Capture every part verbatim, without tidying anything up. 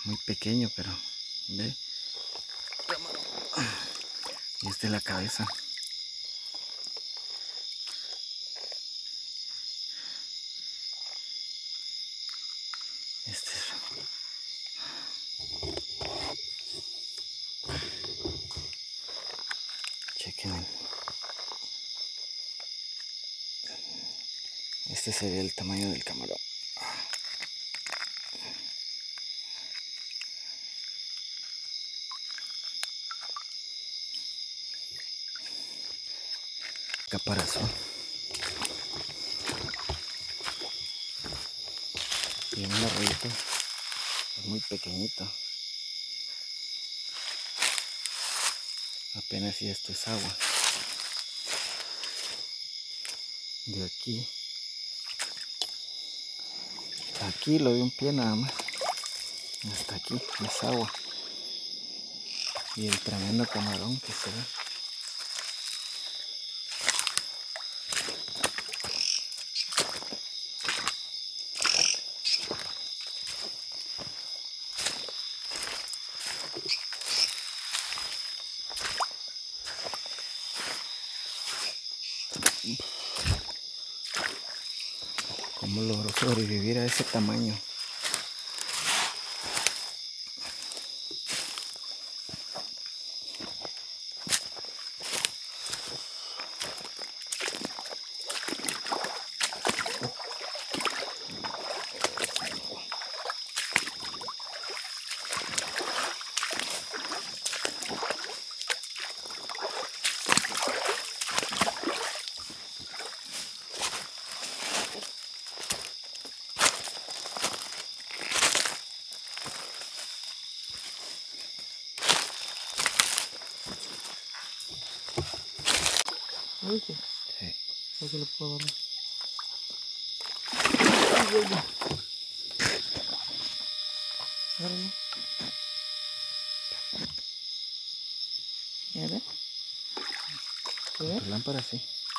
muy pequeño, pero ve. Y esta es la cabeza. Este es. Chequen. Este sería el tamaño del camarón. Caparazón. Y un arroyito muy pequeñito. Apenas si esto es agua. De aquí. Aquí lo de un pie nada más. Hasta aquí es agua. Y el tremendo camarón que se ve. ¿Cómo logró sobrevivir a ese tamaño? ¿Viste? Sí. Aquí lo puedo agarrar. Agárralo. ¿Ya ves? ¿Se ve? Tu lámpara sí.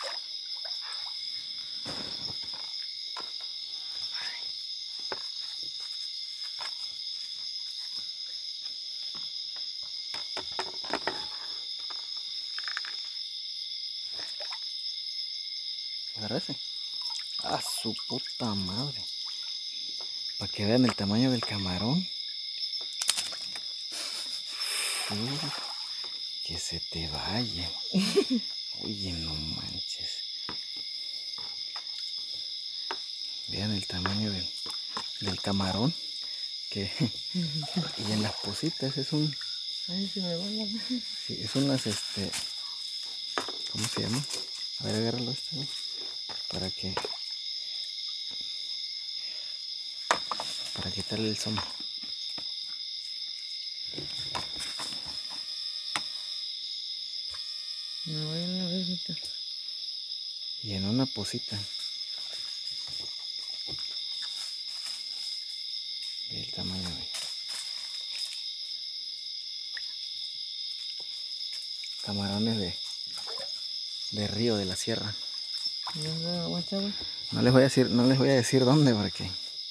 ¿Agarraste? ¡Ah, su puta madre! Para que vean el tamaño del camarón. Uy, que se te vaya. Oye, no manches. Vean el tamaño del, del camarón. Que, y en las positas es un... Ay, se me va la... Sí, es unas, este... ¿Cómo se llama? A ver, agárralo este, ¿no? Para que... Para quitarle el sombra. Me voy a la vez. Y en una posita. Ve el tamaño de... Camarones de... De río, de la sierra. No les voy a decir, no les voy a decir dónde porque...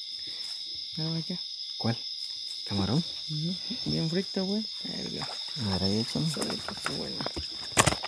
¿Cuál? ¿Camarón? Uh-huh. Bien frito, güey. A ver, ahí échame. Bueno.